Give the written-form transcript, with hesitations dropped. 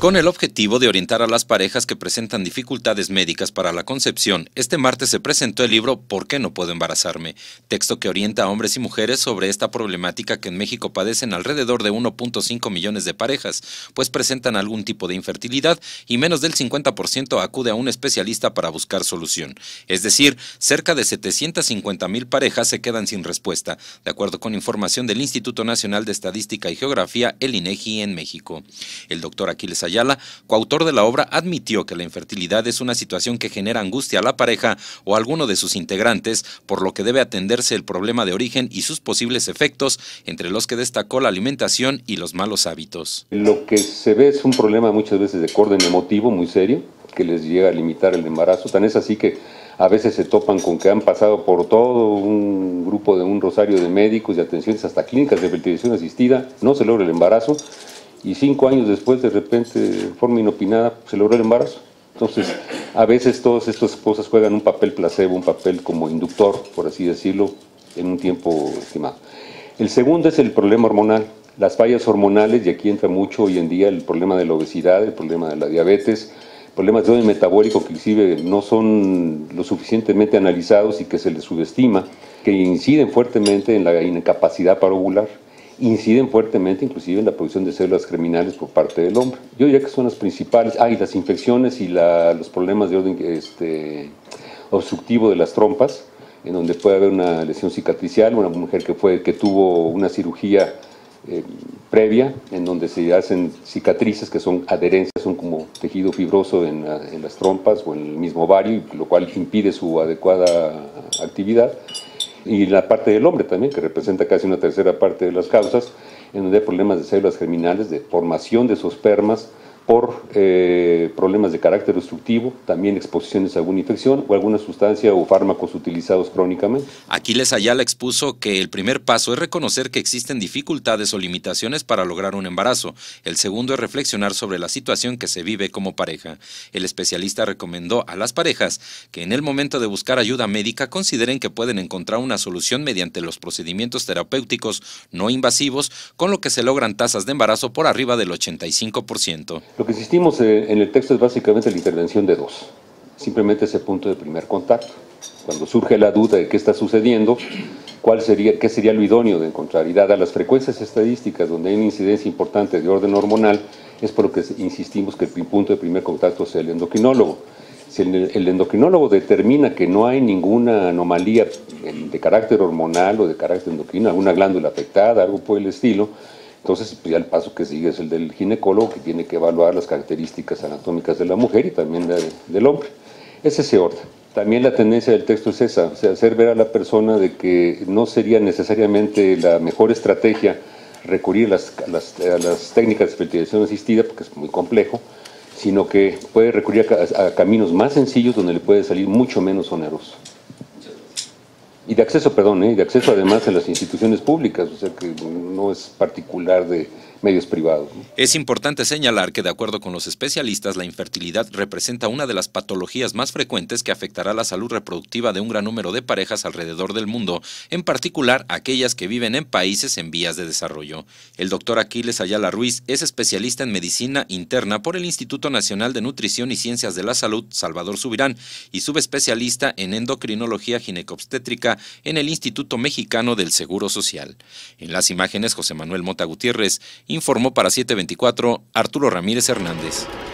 Con el objetivo de orientar a las parejas que presentan dificultades médicas para la concepción, este martes se presentó el libro ¿Por qué no puedo embarazarme?, texto que orienta a hombres y mujeres sobre esta problemática que en México padecen alrededor de 1.5 millones de parejas, pues presentan algún tipo de infertilidad y menos del 50% acude a un especialista para buscar solución. Es decir, cerca de 750,000 parejas se quedan sin respuesta, de acuerdo con información del Instituto Nacional de Estadística y Geografía, el INEGI, en México. El doctor Aquiles Ayala, coautor de la obra, admitió que la infertilidad es una situación que genera angustia a la pareja o a alguno de sus integrantes, por lo que debe atenderse el problema de origen y sus posibles efectos, entre los que destacó la alimentación y los malos hábitos. Lo que se ve es un problema muchas veces de orden emotivo muy serio, que les llega a limitar el embarazo. Tan es así que a veces se topan con que han pasado por todo un grupo de un rosario de médicos, de atenciones, hasta clínicas de fertilización asistida, no se logra el embarazo, y 5 años después, de repente, de forma inopinada, se logró el embarazo. Entonces, a veces todas estas cosas juegan un papel placebo, un papel como inductor, por así decirlo, en un tiempo estimado. El segundo es el problema hormonal, las fallas hormonales, y aquí entra mucho hoy en día el problema de la obesidad, el problema de la diabetes, problemas de orden metabólico que inclusive no son lo suficientemente analizados y que se les subestima, que inciden fuertemente en la incapacidad para ovular, inciden fuertemente inclusive en la producción de células germinales por parte del hombre. Yo diría que son las principales, y las infecciones y los problemas de orden obstructivo de las trompas, en donde puede haber una lesión cicatricial, una mujer que tuvo una cirugía previa, en donde se hacen cicatrices que son adherencias, son como tejido fibroso en las trompas o en el mismo ovario, lo cual impide su adecuada actividad. Y la parte del hombre también, que representa casi una tercera parte de las causas, en donde hay problemas de células germinales, de formación de zoospermas, por problemas de carácter obstructivo, también exposiciones a alguna infección o alguna sustancia o fármacos utilizados crónicamente. Aquiles Ayala expuso que el primer paso es reconocer que existen dificultades o limitaciones para lograr un embarazo. El segundo es reflexionar sobre la situación que se vive como pareja. El especialista recomendó a las parejas que en el momento de buscar ayuda médica consideren que pueden encontrar una solución mediante los procedimientos terapéuticos no invasivos, con lo que se logran tasas de embarazo por arriba del 85%. Lo que insistimos en el texto es básicamente la intervención de dos, simplemente ese punto de primer contacto. Cuando surge la duda de qué está sucediendo, qué sería lo idóneo de encontrar, y dadas las frecuencias estadísticas donde hay una incidencia importante de orden hormonal, es por lo que insistimos que el punto de primer contacto sea el endocrinólogo. Si el endocrinólogo determina que no hay ninguna anomalía de carácter hormonal o de carácter endocrino, alguna glándula afectada, algo por el estilo, entonces pues ya el paso que sigue es el del ginecólogo, que tiene que evaluar las características anatómicas de la mujer y también del hombre. Es ese orden. También la tendencia del texto es esa, o sea, hacer ver a la persona de que no sería necesariamente la mejor estrategia recurrir a las técnicas de fertilización asistida, porque es muy complejo, sino que puede recurrir a caminos más sencillos donde le puede salir mucho menos oneroso. Y de acceso, de acceso además a las instituciones públicas, o sea que no es particular de medios privados, ¿no? Es importante señalar que, de acuerdo con los especialistas, la infertilidad representa una de las patologías más frecuentes que afectará la salud reproductiva de un gran número de parejas alrededor del mundo, en particular aquellas que viven en países en vías de desarrollo. El doctor Aquiles Ayala Ruiz es especialista en medicina interna por el Instituto Nacional de Nutrición y Ciencias de la Salud, Salvador Subirán, y subespecialista en endocrinología ginecobstétrica en el Instituto Mexicano del Seguro Social. En las imágenes, José Manuel Mota Gutiérrez informó para 724 Arturo Ramírez Hernández.